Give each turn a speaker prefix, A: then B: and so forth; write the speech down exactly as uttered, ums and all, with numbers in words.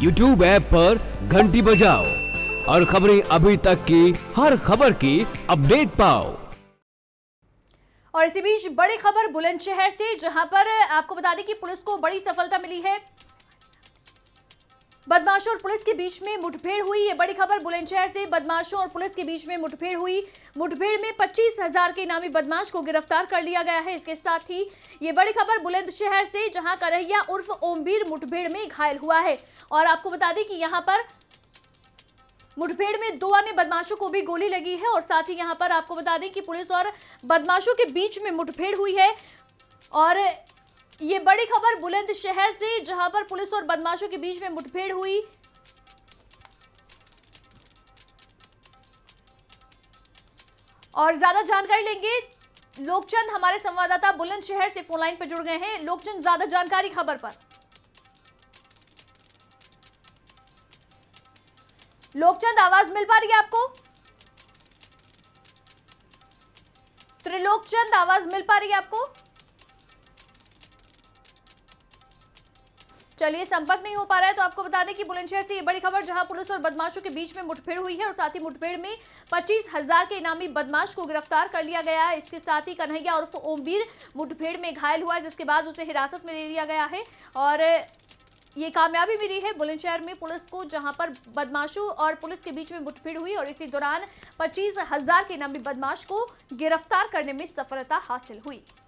A: YouTube app पर घंटी बजाओ और खबरें अभी तक की हर खबर की अपडेट पाओ।
B: और इसी बीच बड़ी खबर बुलंदशहर से, जहां पर आपको बता दें कि पुलिस को बड़ी सफलता मिली है। बदमाशों और पुलिस के बीच में मुठभेड़ हुई। ये बड़ी खबर बुलंदशहर से, बदमाशों और पुलिस के बीच में मुठभेड़ हुई। मुठभेड़ में पच्चीस हजार के इनामी बदमाश को गिरफ्तार कर लिया गया है। इसके साथ ही ये बड़ी खबर बुलंदशहर से, जहां करहिया उर्फ ओमवीर मुठभेड़ में घायल हुआ है। और आपको बता दें कि यहां पर मुठभेड़ में दो अन्य बदमाशों को भी गोली लगी है। और साथ ही यहां पर आपको बता दें कि पुलिस और बदमाशों के बीच में मुठभेड़ हुई है। और ये बड़ी खबर बुलंदशहर से, जहां पर पुलिस और बदमाशों के बीच में मुठभेड़ हुई। और ज्यादा जानकारी लेंगे, लोकचंद हमारे संवाददाता बुलंदशहर से फोन लाइन पर जुड़ गए हैं। लोकचंद, ज्यादा जानकारी खबर पर। लोकचंद, आवाज मिल पा रही है आपको? त्रिलोकचंद, आवाज मिल पा रही है आपको? चलिए, संपर्क नहीं हो पा रहा है तो आपको बता दें कि बुलंदशहर से ये बड़ी खबर, जहां पुलिस और बदमाशों के बीच में मुठभेड़ हुई है और साथ ही मुठभेड़ में पच्चीस हजार के इनामी बदमाश को गिरफ्तार कर लिया गया है। इसके साथ ही कन्हैया उर्फ ओमवीर मुठभेड़ में घायल हुआ है, जिसके बाद उसे हिरासत में ले लिया गया है। और ये कामयाबी मिली है बुलंदशहर में पुलिस को, जहां पर बदमाशों और पुलिस के बीच में मुठभेड़ हुई और इसी दौरान पच्चीस हजार के इनामी बदमाश को गिरफ्तार करने में सफलता हासिल हुई।